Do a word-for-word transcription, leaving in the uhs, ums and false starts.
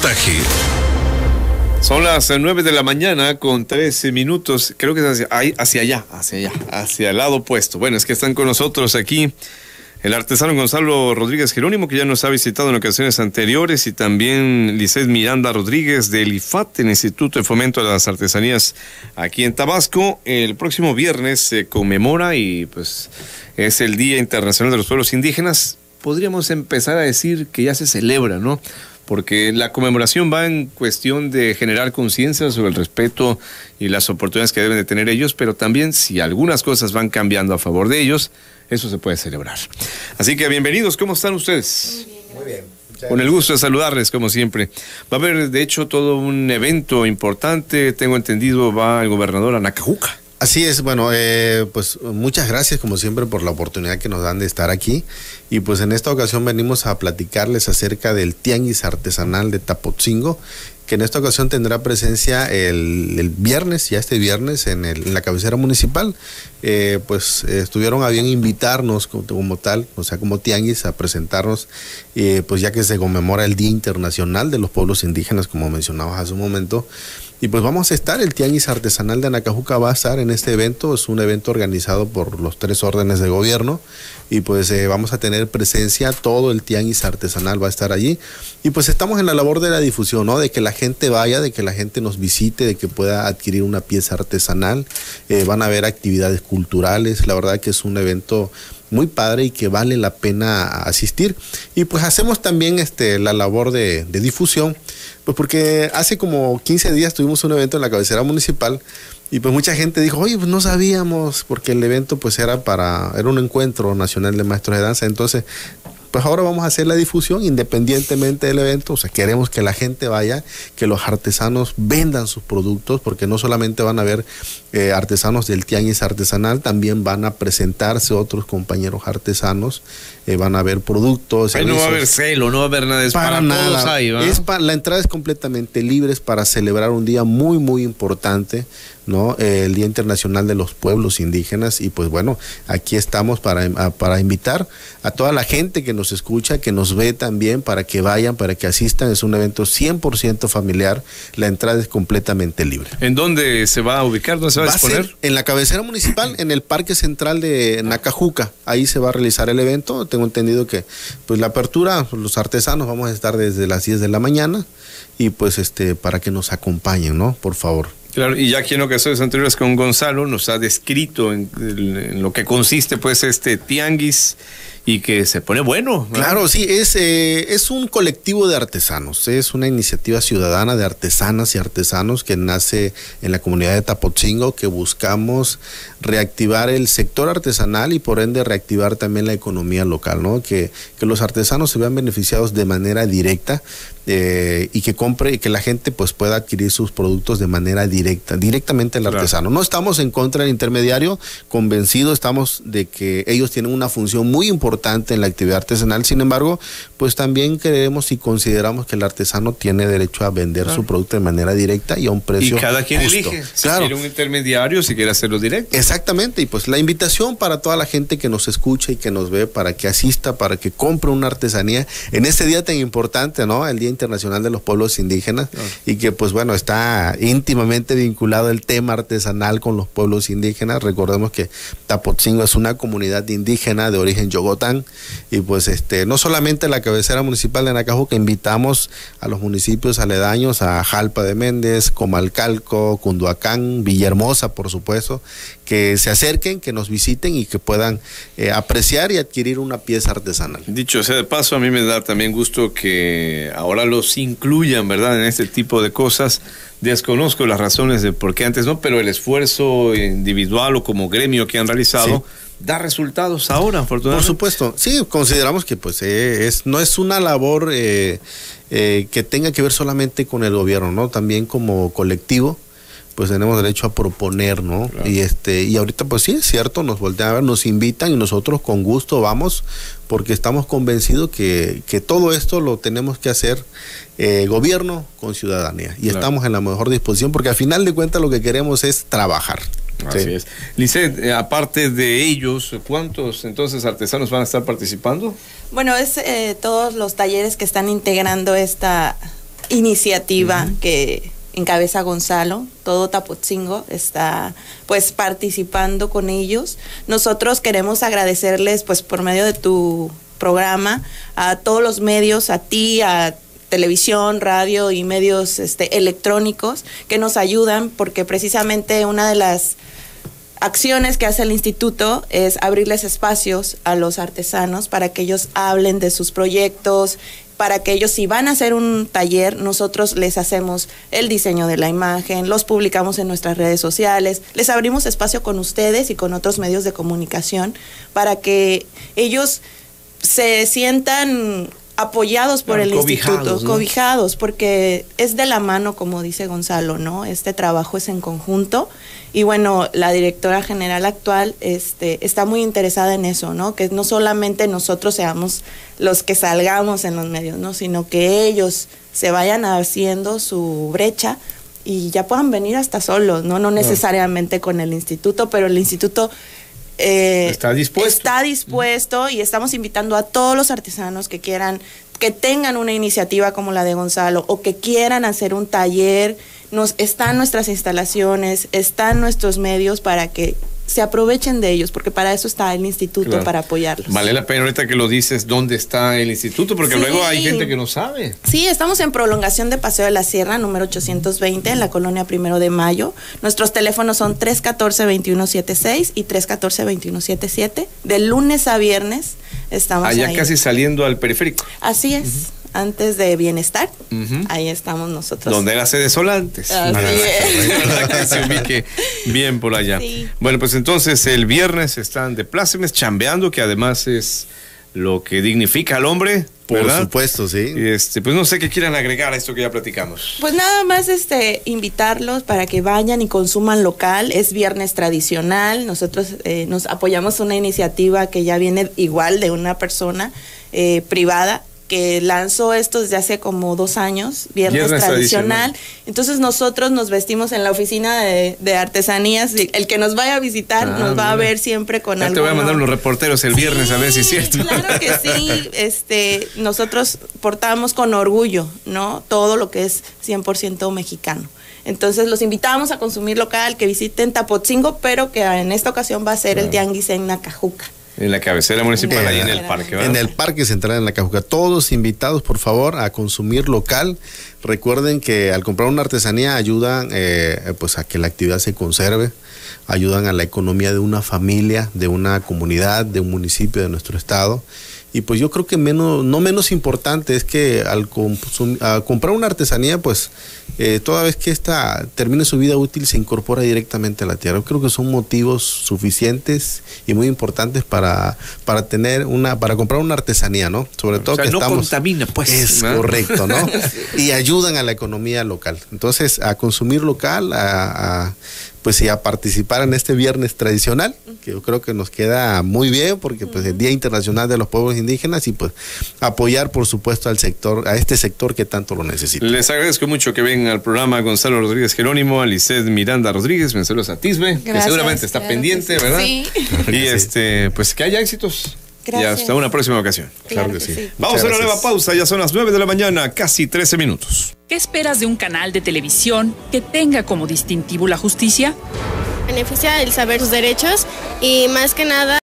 reportaje. Son las nueve de la mañana con trece minutos. Creo que es hacia, ahí, hacia allá, hacia allá, hacia el lado opuesto. Bueno, es que están con nosotros aquí el artesano Gonzalo Rodríguez Jerónimo, que ya nos ha visitado en ocasiones anteriores, y también Lisset Miranda Rodríguez del I F A T, el Instituto de Fomento de las Artesanías aquí en Tabasco. El próximo viernes se conmemora y pues es el Día Internacional de los Pueblos Indígenas. Podríamos empezar a decir que ya se celebra, ¿no? Porque la conmemoración va en cuestión de generar conciencia sobre el respeto y las oportunidades que deben de tener ellos, pero también si algunas cosas van cambiando a favor de ellos, eso se puede celebrar. Así que bienvenidos, ¿cómo están ustedes? Muy bien. Muy bien. Con el gusto de saludarles, como siempre. Va a haber, de hecho, todo un evento importante, tengo entendido, va el gobernador a Nacajuca. Así es, bueno, eh, pues muchas gracias como siempre por la oportunidad que nos dan de estar aquí, y pues en esta ocasión venimos a platicarles acerca del Tianguis Artesanal de Tapotzingo, que en esta ocasión tendrá presencia el, el viernes, ya este viernes, en, el, en la cabecera municipal. Eh, pues eh, estuvieron a bien invitarnos como, como tal, o sea, como Tianguis, a presentarnos, eh, pues ya que se conmemora el Día Internacional de los Pueblos Indígenas, como mencionabas hace un momento. Y pues vamos a estar, el Tianguis Artesanal de Nacajuca va a estar en este evento. Es un evento organizado por los tres órdenes de gobierno, y pues eh, vamos a tener presencia, todo el Tianguis Artesanal va a estar allí, y pues estamos en la labor de la difusión, ¿no? De que la gente vaya, de que la gente nos visite, de que pueda adquirir una pieza artesanal. Eh, van a haber actividades culturales, la verdad que es un evento muy padre y que vale la pena asistir. Y pues hacemos también este, la labor de, de difusión, pues porque hace como quince días tuvimos un evento en la cabecera municipal, y pues mucha gente dijo, oye, pues no sabíamos, porque el evento pues era para, era un encuentro nacional de maestros de danza. Entonces, pues ahora vamos a hacer la difusión independientemente del evento. O sea, queremos que la gente vaya, que los artesanos vendan sus productos, porque no solamente van a ver eh, artesanos del Tianguis Artesanal, también van a presentarse otros compañeros artesanos, eh, van a ver productos. Ahí no va a haber celo, no va a haber nada, es para, para nada. Todos ahí, ¿va? Es para, la entrada es completamente libre, es para celebrar un día muy, muy importante, ¿no? Eh, el Día Internacional de los Pueblos Indígenas. Y pues bueno, aquí estamos para, a, para invitar a toda la gente que nos escucha, que nos ve también, para que vayan, para que asistan. Es un evento cien por ciento familiar, la entrada es completamente libre. ¿En dónde se va a ubicar? ¿Dónde se va, va a exponer? A ser en la cabecera municipal, en el Parque Central de Nacajuca. Ahí se va a realizar el evento. Tengo entendido que pues la apertura, los artesanos vamos a estar desde las diez de la mañana, y pues este para que nos acompañen, ¿no? Por favor. Claro, y ya aquí en ocasiones anteriores con Gonzalo nos ha descrito en, en lo que consiste pues este tianguis, y que se pone bueno, ¿no? Claro, sí, es, eh, es un colectivo de artesanos, es una iniciativa ciudadana de artesanas y artesanos que nace en la comunidad de Tapotzingo, que buscamos reactivar el sector artesanal y por ende reactivar también la economía local, ¿no? Que, que los artesanos se vean beneficiados de manera directa, eh, y que compre y que la gente pues pueda adquirir sus productos de manera directa, directamente al artesano. Claro. No estamos en contra del intermediario, convencidos estamos de que ellos tienen una función muy importante en la actividad artesanal. Sin embargo, pues también creemos y consideramos que el artesano tiene derecho a vender claro. su producto de manera directa y a un precio y cada quien justo. Elige si claro. quiere un intermediario, si quiere hacerlo directo. Exactamente, y pues la invitación para toda la gente que nos escucha y que nos ve, para que asista, para que compre una artesanía en este día tan importante, ¿no? El Día Internacional de los Pueblos Indígenas, claro. y que pues bueno, está íntimamente vinculado el tema artesanal con los pueblos indígenas. Recordemos que Tapotzingo es una comunidad indígena de origen yogotán, y pues este no solamente la cabecera municipal de Nacajuca, invitamos a los municipios aledaños, a Jalpa de Méndez, Comalcalco, Cunduacán, Villahermosa, por supuesto, que se acerquen, que nos visiten y que puedan eh, apreciar y adquirir una pieza artesanal. Dicho sea de paso, a mí me da también gusto que ahora los incluyan, ¿verdad?, en este tipo de cosas. Desconozco las razones de por qué antes no, pero el esfuerzo individual o como gremio que han realizado sí. da resultados ahora, afortunadamente. Por supuesto, sí, consideramos que pues eh, es no es una labor eh, eh, que tenga que ver solamente con el gobierno, ¿no? También como colectivo, pues tenemos derecho a proponer, ¿no? Claro. Y este y ahorita pues sí es cierto, nos voltean a ver, nos invitan y nosotros con gusto vamos, porque estamos convencidos que, que todo esto lo tenemos que hacer eh, gobierno con ciudadanía, y claro. estamos en la mejor disposición, porque al final de cuentas lo que queremos es trabajar. Así sí. es. Lisset, eh, aparte de ellos, ¿cuántos entonces artesanos van a estar participando? Bueno, es eh, todos los talleres que están integrando esta iniciativa uh-huh. que encabeza Gonzalo. Todo Tapotzingo está pues participando con ellos. Nosotros queremos agradecerles pues por medio de tu programa a todos los medios, a ti, a televisión, radio y medios este, electrónicos que nos ayudan, porque precisamente una de las acciones que hace el instituto es abrirles espacios a los artesanos para que ellos hablen de sus proyectos, para que ellos, si van a hacer un taller, nosotros les hacemos el diseño de la imagen, los publicamos en nuestras redes sociales, les abrimos espacio con ustedes y con otros medios de comunicación para que ellos se sientan apoyados por claro, el instituto, ¿no? Cobijados, porque es de la mano, como dice Gonzalo, ¿no? Este trabajo es en conjunto y bueno, la directora general actual este, está muy interesada en eso, ¿no? Que no solamente nosotros seamos los que salgamos en los medios, ¿no? Sino que ellos se vayan haciendo su brecha y ya puedan venir hasta solos, ¿no? No necesariamente con el instituto, pero el instituto Eh, está dispuesto. Está dispuesto y estamos invitando a todos los artesanos que quieran, que tengan una iniciativa como la de Gonzalo o que quieran hacer un taller. Nos, están nuestras instalaciones, están nuestros medios para que se aprovechen de ellos, porque para eso está el instituto, claro. Para apoyarlos. Vale la pena ahorita que lo dices, ¿dónde está el instituto? Porque sí. Luego hay gente que no sabe. Sí, estamos en prolongación de Paseo de la Sierra, número ochocientos veinte, en la colonia Primero de Mayo. Nuestros teléfonos son tres uno cuatro, dos uno siete seis y tres uno cuatro, dos uno siete siete. De lunes a viernes estamos allá ahí. Casi saliendo al periférico. Así es. Uh-huh. Antes de Bienestar, uh-huh. Ahí estamos nosotros. Donde era sede Solantes. Así es. Para que se ubique bien por allá. Sí. Bueno, pues entonces el viernes están de plácemes, chambeando, que además es lo que dignifica al hombre, ¿verdad? Por supuesto, sí. Este, pues no sé qué quieran agregar a esto que ya platicamos. Pues nada más este invitarlos para que vayan y consuman local. Es viernes tradicional. Nosotros eh, nos apoyamos una iniciativa que ya viene igual de una persona eh, privada, que lanzó esto desde hace como dos años, viernes, viernes tradicional. tradicional. Entonces nosotros nos vestimos en la oficina de, de artesanías. El que nos vaya a visitar ah, nos va mira. a ver siempre con algo. Te voy a mandar unos reporteros el viernes sí, a ver si es cierto. Claro que sí. Este, nosotros portamos con orgullo, ¿no? Todo lo que es cien por ciento mexicano. Entonces los invitamos a consumir local, que visiten Tapotzingo, pero que en esta ocasión va a ser claro. el tianguis en Nacajuca. En la cabecera municipal, ahí en el parque, ¿verdad? En el Parque Central, en la Cajuca. Todos invitados, por favor, a consumir local. Recuerden que al comprar una artesanía ayudan eh, pues a que la actividad se conserve, ayudan a la economía de una familia, de una comunidad, de un municipio de nuestro estado. Y pues yo creo que menos, no menos importante es que al, consum, al comprar una artesanía, pues eh, toda vez que ésta termine su vida útil se incorpora directamente a la tierra. Yo creo que son motivos suficientes y muy importantes para, para tener una, para comprar una artesanía, ¿no? Sobre todo o sea, que no estamos. Contamina, pues. Es ¿no? correcto, ¿no? Y ayudan a la economía local. Entonces, a consumir local, a, a pues y a participar en este viernes tradicional, que yo creo que nos queda muy bien, porque pues el Día Internacional de los Pueblos Indígenas, y pues apoyar por supuesto al sector, a este sector que tanto lo necesita. Les agradezco mucho que vengan al programa Gonzalo Rodríguez Jerónimo, a Lisset Miranda Rodríguez, Vencelos Atisbe, que seguramente está pendiente, ¿verdad? Sí. Y este, pues que haya éxitos. Gracias. Y hasta una próxima ocasión. Claro, claro que sí. sí. Vamos Muchas a una gracias. nueva pausa, ya son las nueve de la mañana, casi trece minutos. ¿Qué esperas de un canal de televisión que tenga como distintivo la justicia? Beneficia el saber sus derechos y más que nada